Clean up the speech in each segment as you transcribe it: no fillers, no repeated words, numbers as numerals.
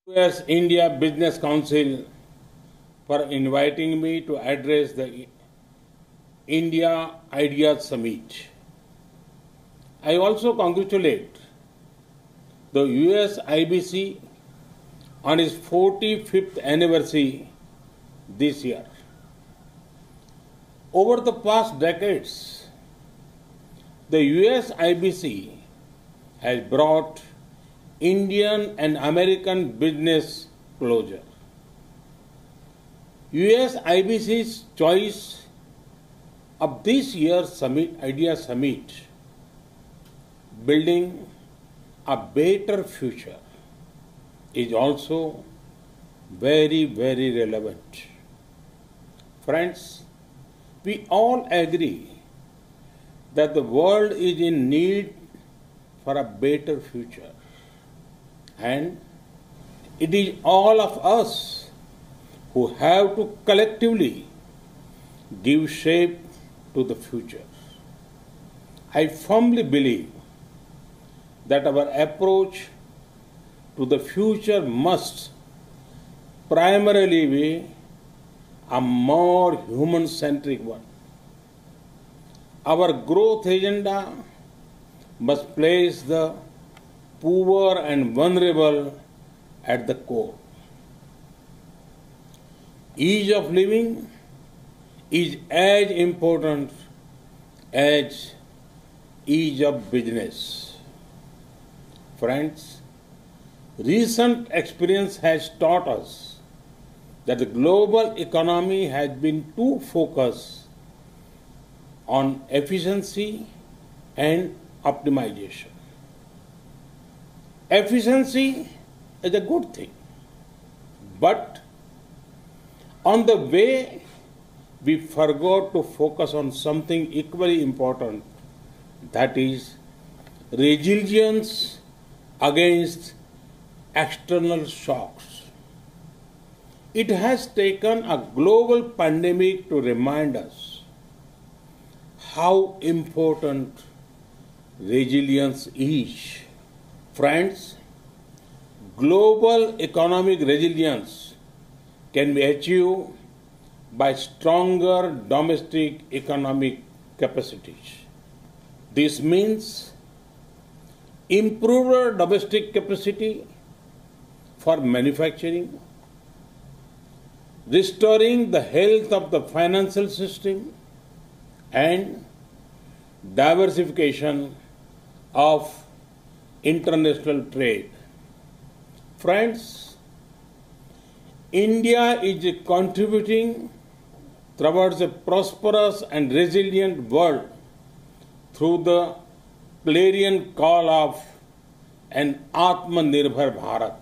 US India Business Council for inviting me to address the India Ideas Summit. I also congratulate the US IBC on its 45th anniversary this year. Over the past decades, the US IBC has brought Indian and American business closer. US IBC's choice of this year's Idea Summit, building a better future, is also very relevant. Friends, we all agree that the world is in need for a better future. And it is all of us who have to collectively give shape to the future. I firmly believe that our approach to the future must primarily be a more human-centric one. Our growth agenda must place the poor and vulnerable at the core. Ease of living is as important as ease of business. Friends, recent experience has taught us that the global economy has been too focused on efficiency and optimization. Efficiency is a good thing, but on the way we forgot to focus on something equally important, that is resilience against external shocks. It has taken a global pandemic to remind us how important resilience is. Friends, global economic resilience can be achieved by stronger domestic economic capacities. This means improved domestic capacity for manufacturing, restoring the health of the financial system, and diversification of international trade. Friends, India is contributing towards a prosperous and resilient world through the clarion call of an Atmanirbhar Bharat.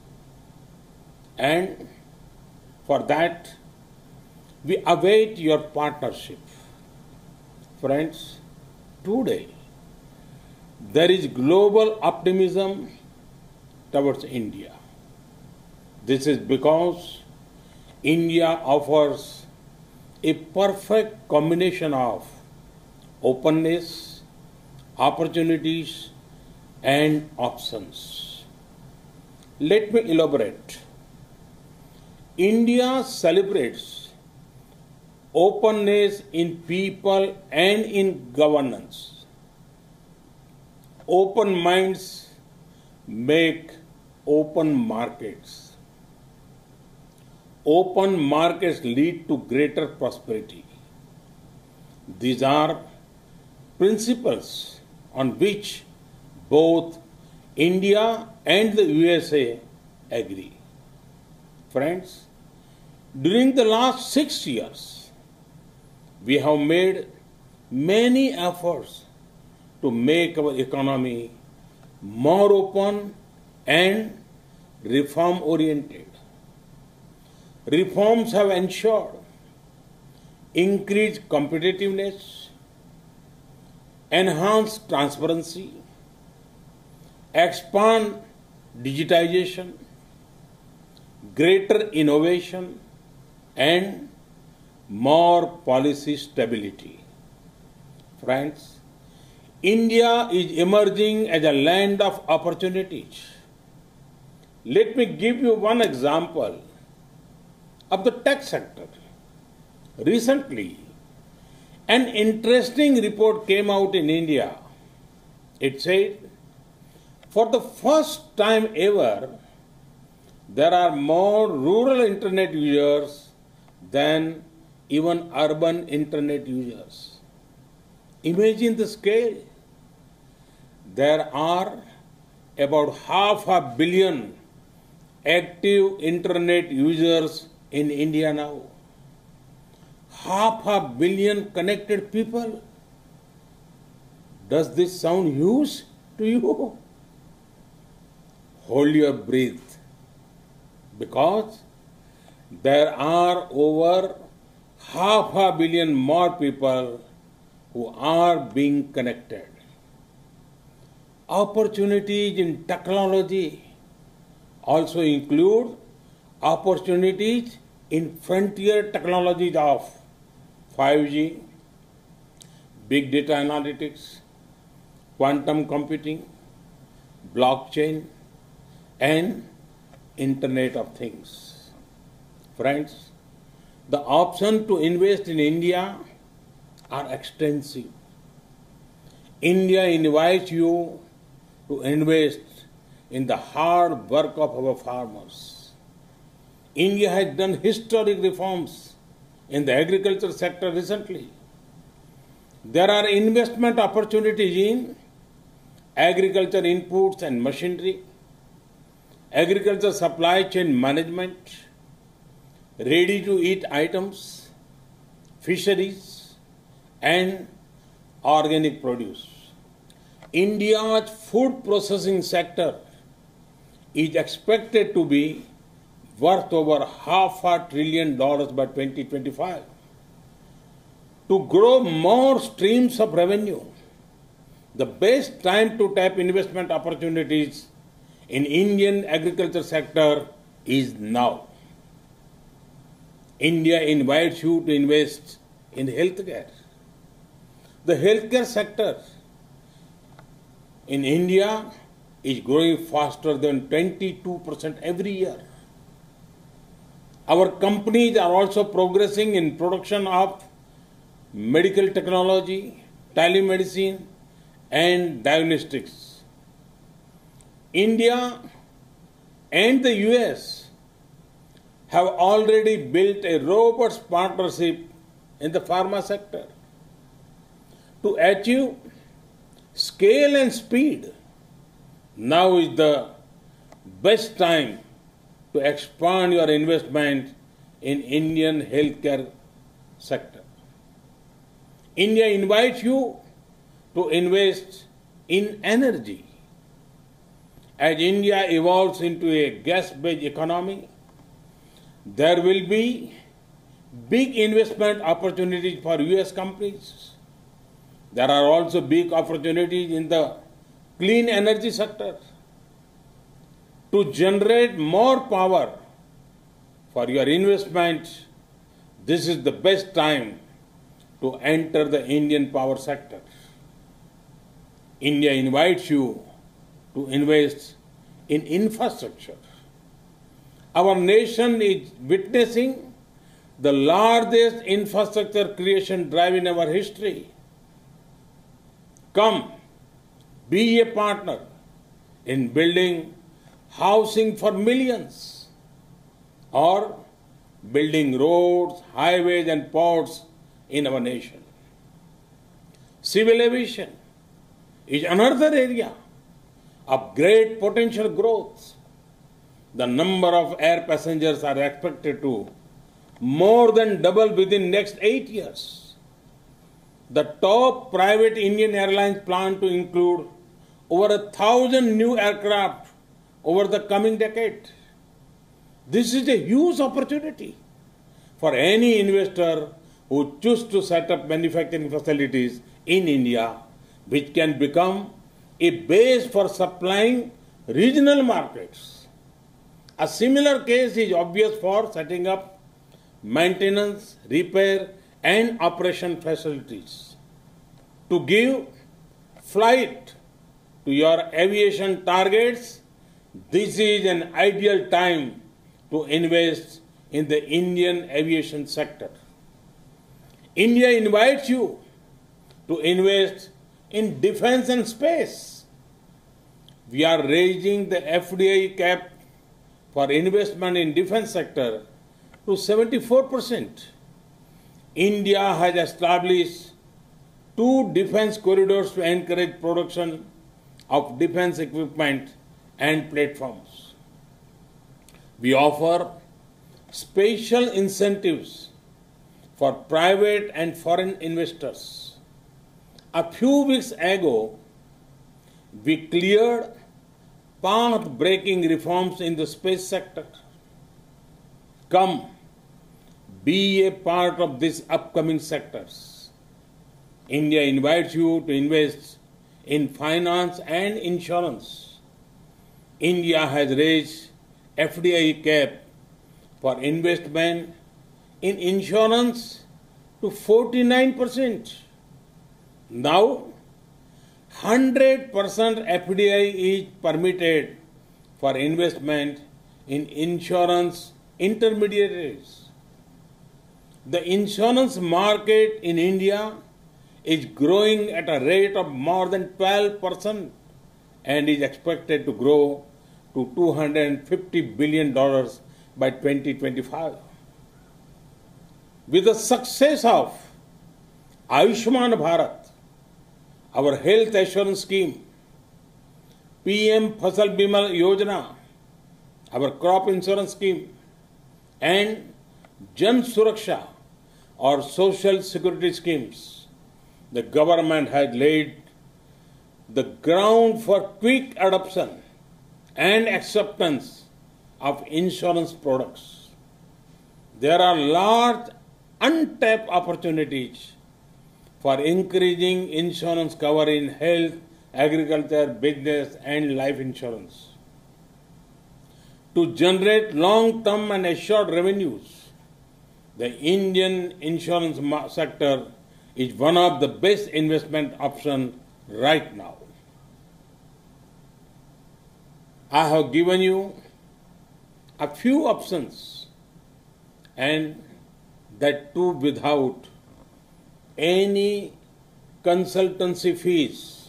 And for that, we await your partnership. Friends, today, there is global optimism towards India. This is because India offers a perfect combination of openness, opportunities, and options. Let me elaborate. India celebrates openness in people and in governance. Open minds make open markets. Open markets lead to greater prosperity. These are principles on which both India and the USA agree. Friends, during the last 6 years, we have made many efforts to make our economy more open and reform-oriented. Reforms have ensured increased competitiveness, enhanced transparency, expand digitization, greater innovation, and more policy stability. Friends, India is emerging as a land of opportunities. Let me give you one example of the tech sector. Recently, an interesting report came out in India. It said, for the first time ever, there are more rural internet users than even urban internet users. Imagine the scale. There are about 500 million active internet users in India now. 500 million connected people. Does this sound huge to you? Hold your breath, because there are over 500 million more people who are being connected. Opportunities in technology also include opportunities in frontier technologies of 5G, big data analytics, quantum computing, blockchain, and Internet of Things. Friends, the options to invest in India are extensive. India invites you to invest in the hard work of our farmers. India has done historic reforms in the agriculture sector recently. There are investment opportunities in agriculture inputs and machinery, agriculture supply chain management, ready-to-eat items, fisheries, and organic produce. India's food processing sector is expected to be worth over $500 billion by 2025. To grow more streams of revenue, the best time to tap investment opportunities in Indian agriculture sector is now. India invites you to invest in healthcare. The healthcare sector in India is growing faster than 22% every year. Our companies are also progressing in production of medical technology, telemedicine, and diagnostics. India and the US have already built a robust partnership in the pharma sector. To achieve scale and speed, now is the best time to expand your investment in Indian healthcare sector. India invites you to invest in energy. As India evolves into a gas-based economy, there will be big investment opportunities for US companies. There are also big opportunities in the clean energy sector. To generate more power for your investment, this is the best time to enter the Indian power sector. India invites you to invest in infrastructure. Our nation is witnessing the largest infrastructure creation drive in our history. Come, be a partner in building housing for millions, or building roads, highways, and ports in our nation. Civil aviation is another area of great potential growth. The number of air passengers are expected to more than double within next 8 years. The top private Indian airlines plan to include over 1,000 new aircraft over the coming decade. This is a huge opportunity for any investor who chooses to set up manufacturing facilities in India, which can become a base for supplying regional markets. A similar case is obvious for setting up maintenance, repair, and operation facilities. To give flight to your aviation targets, This is an ideal time to invest in the Indian aviation sector. India invites you to invest in defense and space. We are raising the FDI cap for investment in defense sector to 74%. India has established 2 defense corridors to encourage production of defense equipment and platforms. We offer special incentives for private and foreign investors. A few weeks ago, we cleared path-breaking reforms in the space sector. Come, be a part of these upcoming sectors. India invites you to invest in finance and insurance. India has raised FDI cap for investment in insurance to 49%. Now, 100% FDI is permitted for investment in insurance intermediaries. The insurance market in India is growing at a rate of more than 12% and is expected to grow to $250 billion by 2025. With the success of Ayushman Bharat, our health assurance scheme, PM Fasal Bima Yojana, our crop insurance scheme, and Jan Suraksha, or social security schemes, the government has laid the ground for quick adoption and acceptance of insurance products. There are large untapped opportunities for increasing insurance cover in health, agriculture, business, and life insurance. To generate long-term and assured revenues, the Indian insurance sector is one of the best investment options right now. I have given you a few options, and that too without any consultancy fees.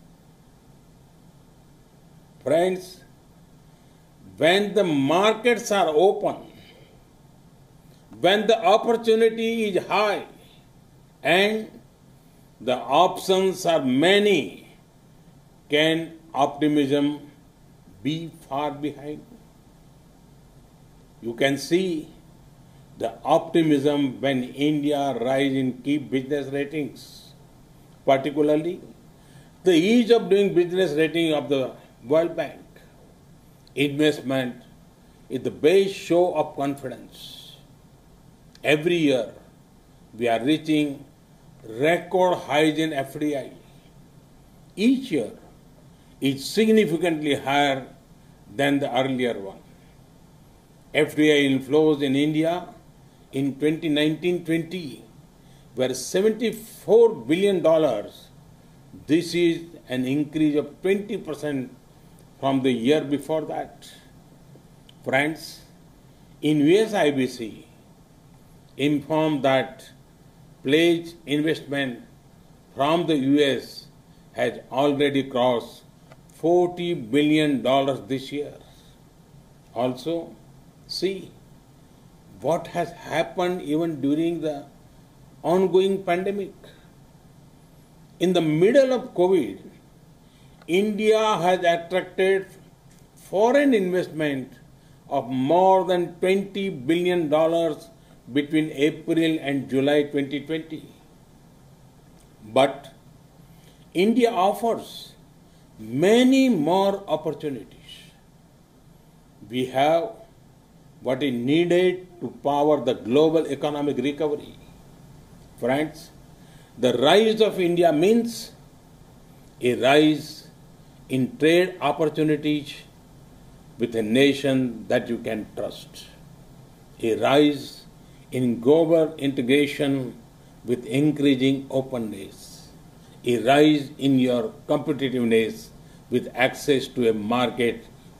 Friends, when the markets are open, when the opportunity is high and the options are many, can optimism be far behind? You can see the optimism when India rises in key business ratings, particularly the ease of doing business rating of the World Bank. Investment is the base show of confidence. Every year, we are reaching record highs in FDI. Each year is significantly higher than the earlier one. FDI inflows in India in 2019-20 were $74 billion. This is an increase of 20% from the year before that. Friends, in US IBC, informed that pledged investment from the US has already crossed $40 billion this year. Also, see what has happened even during the ongoing pandemic. In the middle of COVID, India has attracted foreign investment of more than $20 billion between April and July 2020. But India offers many more opportunities. We have what is needed to power the global economic recovery. Friends, the rise of India means a rise in trade opportunities with a nation that you can trust, a rise in global integration with increasing openness, a rise in your competitiveness with access to a market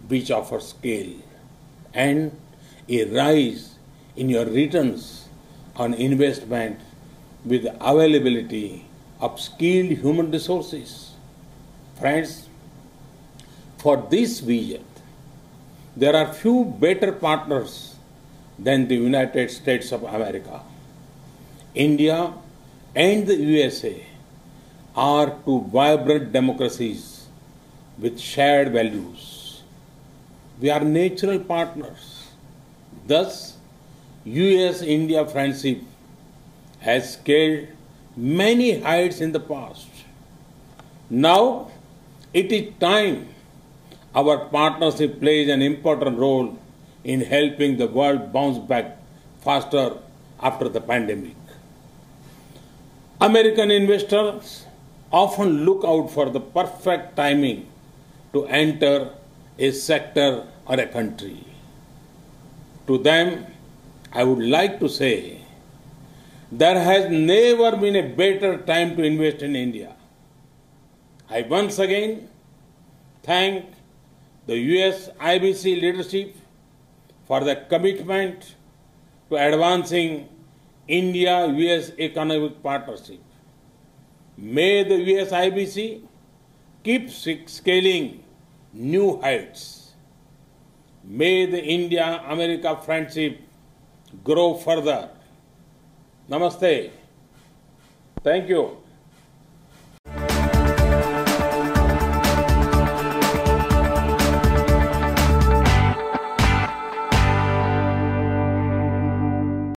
which offer scale and a rise in your returns on investment with availability of skilled human resources. Friends, for this vision, there are few better partners than the United States of America. India and the USA are two vibrant democracies with shared values. We are natural partners. Thus, US-India friendship has scaled many heights in the past. Now, it is time our partnership plays an important role in helping the world bounce back faster after the pandemic. American investors often look out for the perfect timing to enter a sector or a country. To them, I would like to say, there has never been a better time to invest in India. I once again thank the US IBC leadership for the commitment to advancing India-US economic partnership. May the US IBC keep scaling new heights. May the India-America friendship grow further. Namaste. Thank you.